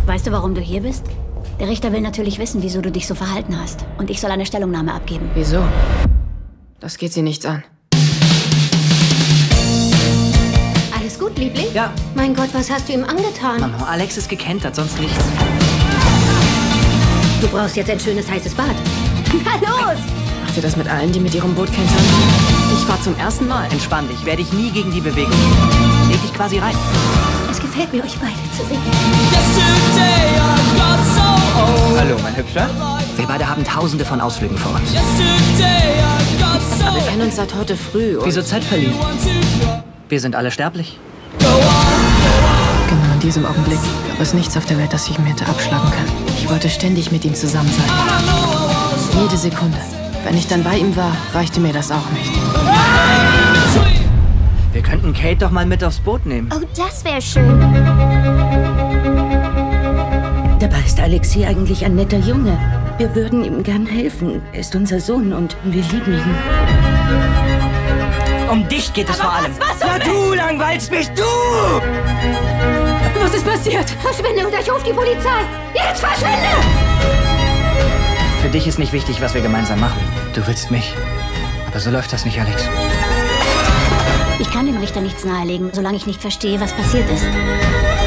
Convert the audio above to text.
Weißt du, warum du hier bist? Der Richter will natürlich wissen, wieso du dich so verhalten hast. Und ich soll eine Stellungnahme abgeben. Wieso? Das geht sie nichts an. Alles gut, Liebling? Ja. Mein Gott, was hast du ihm angetan? Mama, Alex ist gekentert, sonst nichts. Du brauchst jetzt ein schönes, heißes Bad. Na los! Macht ihr das mit allen, die mit ihrem Boot kentern? Ich fahr zum ersten Mal. Entspann dich, werde ich nie gegen die Bewegung. Leg dich quasi rein. Es gefällt mir, euch beide zu sehen. Hallo, mein Hübscher. Wir beide haben tausende von Ausflügen vor uns. Wir kennen uns seit heute früh und Wieso Zeit verliehen? Wir sind alle sterblich. genau in diesem Augenblick gab es nichts auf der Welt, das ich mir hätte abschlagen können. Ich wollte ständig mit ihm zusammen sein. Jede Sekunde. Wenn ich dann bei ihm war, reichte mir das auch nicht. Wir könnten Kate doch mal mit aufs Boot nehmen. Oh, das wäre schön. Dabei ist Alexei eigentlich ein netter Junge. Wir würden ihm gern helfen. Er ist unser Sohn und wir lieben ihn. Um dich geht es vor allem. Na, du langweilst mich, du! Was ist passiert? Verschwinde oder ich rufe die Polizei. Jetzt verschwinde! Für dich ist nicht wichtig, was wir gemeinsam machen. Du willst mich. Aber so läuft das nicht, Alex. Ich kann dem Richter nichts nahelegen, solange ich nicht verstehe, was passiert ist.